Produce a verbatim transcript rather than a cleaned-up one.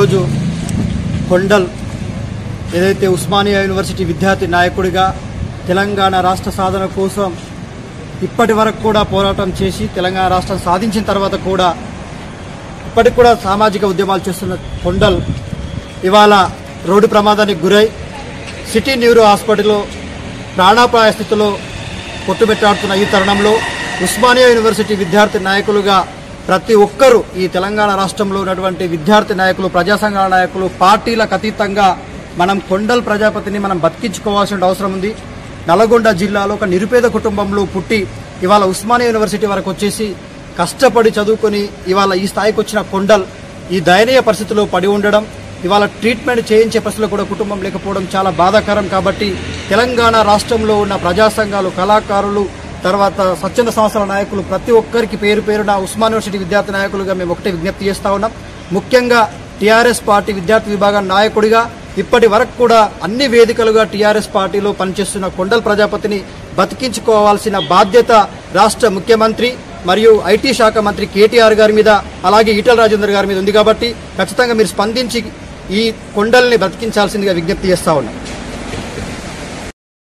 ఈరోజు కొండల్ ఏదైతే ఉస్మానియా యూనివర్సిటీ విద్యార్థి నాయకుడిగా తెలంగాణ రాష్ట్ర సాధన కోసం ఇప్పటి వరకు కూడా పోరాటం చేసి తెలంగాణ రాష్ట్రం సాధించిన తర్వాత కూడా ఇప్పటికి కూడా సామాజిక ఉద్యమాలు చేస్తున్న కొండల్ ఇవాళ రోడ్డు ప్రమాదానికి గురై సిటీ న్యూరో హాస్పిటల్లో ప్రాణాపాయ స్థితిలో కొట్టుబెట్టాడుతున్న ఈ తరుణంలో ఉస్మానియా యూనివర్సిటీ విద్యార్థి నాయకులుగా ప్రతి ఒక్కరూ ఈ తెలంగాణ రాష్ట్రంలో ఉన్నటువంటి విద్యార్థి నాయకులు, ప్రజా సంఘాల నాయకులు, పార్టీలకు అతీతంగా మనం కొండల్ ప్రజాపతిని మనం బతికించుకోవాల్సిన అవసరం ఉంది. నల్గొండ జిల్లాలో ఒక నిరుపేద కుటుంబంలో పుట్టి ఇవాళ ఉస్మానియా యూనివర్సిటీ వరకు వచ్చేసి కష్టపడి చదువుకొని ఇవాళ ఈ స్థాయికి వచ్చిన కొండల్ ఈ దయనీయ పరిస్థితిలో పడి ఉండడం, ఇవాళ ట్రీట్మెంట్ చేయించే పరిస్థితిలో కూడా కుటుంబం లేకపోవడం చాలా బాధాకరం. కాబట్టి తెలంగాణ రాష్ట్రంలో ఉన్న ప్రజా సంఘాలు, కళాకారులు, తర్వాత స్వచ్ఛంద సంస్థల నాయకులు ప్రతి ఒక్కరికి పేరు పేరున ఉస్మానియా యూనివర్సిటీ విద్యార్థి నాయకులుగా మేము ఒకటే విజ్ఞప్తి చేస్తా ఉన్నాం. ముఖ్యంగా టీఆర్ఎస్ పార్టీ విద్యార్థి విభాగం నాయకుడిగా ఇప్పటి వరకు కూడా అన్ని వేదికలుగా టీఆర్ఎస్ పార్టీలో పనిచేస్తున్న కొండల్ ప్రజాపతిని బతికించుకోవాల్సిన బాధ్యత రాష్ట్ర ముఖ్యమంత్రి మరియు ఐటీ శాఖ మంత్రి కేటీఆర్ గారి మీద, అలాగే ఈటల రాజేందర్ గారి మీద ఉంది. కాబట్టి ఖచ్చితంగా మీరు స్పందించి ఈ కొండల్ని బతికించాల్సిందిగా విజ్ఞప్తి చేస్తా ఉన్నాం.